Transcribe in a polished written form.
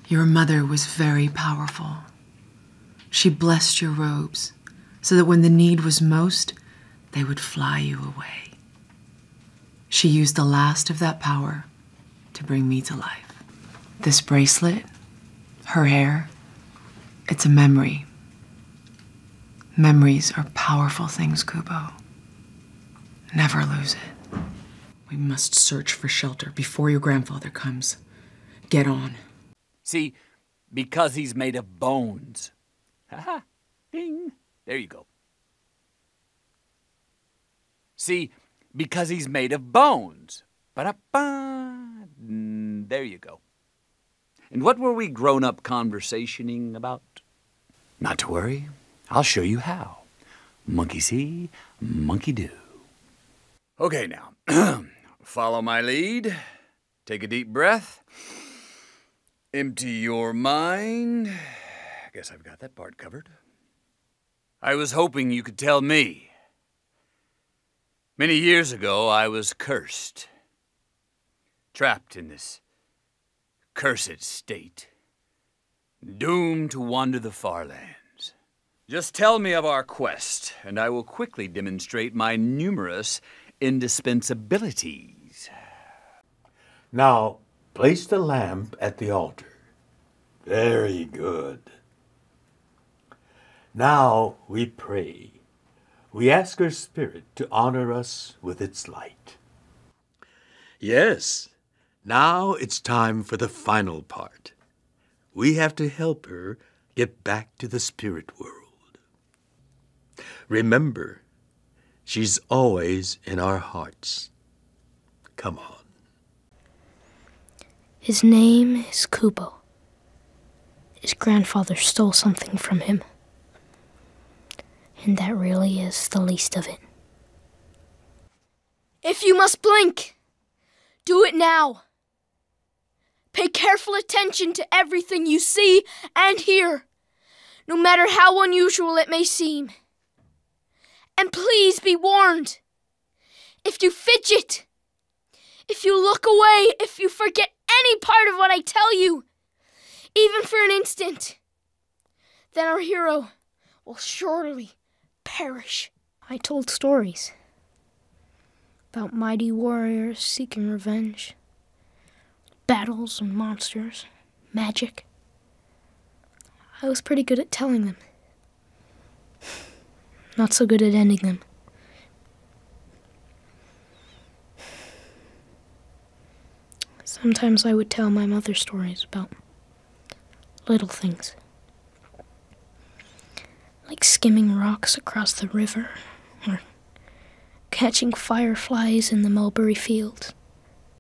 Your mother was very powerful. She blessed your robes so that when the need was most, they would fly you away. She used the last of that power to bring me to life. This bracelet, her hair, it's a memory. Memories are powerful things, Kubo. Never lose it. We must search for shelter before your grandfather comes. Get on. See, because he's made of bones. Ha-ha, ding, there you go. See, because he's made of bones. Ba-da-ba, there you go. And what were we grown-up conversationing about? Not to worry, I'll show you how. Monkey see, monkey do. Okay now, follow my lead. Take a deep breath. Empty your mind. I guess I've got that part covered. I was hoping you could tell me. Many years ago, I was cursed. Trapped in this cursed state. Doomed to wander the far lands. Just tell me of our quest, and I will quickly demonstrate my numerous indispensabilities. Now, place the lamp at the altar. Very good. Now we pray. We ask her spirit to honor us with its light. Yes, now it's time for the final part. We have to help her get back to the spirit world. Remember, she's always in our hearts. Come on. His name is Kubo. His grandfather stole something from him. And that really is the least of it. If you must blink, do it now. Pay careful attention to everything you see and hear, no matter how unusual it may seem. And please be warned. If you fidget, if you look away, if you forget any part of what I tell you, even for an instant, then our hero will surely perish. I told stories about mighty warriors seeking revenge, battles and monsters, magic. I was pretty good at telling them. Not so good at ending them. Sometimes I would tell my mother stories about little things, like skimming rocks across the river, or catching fireflies in the mulberry fields.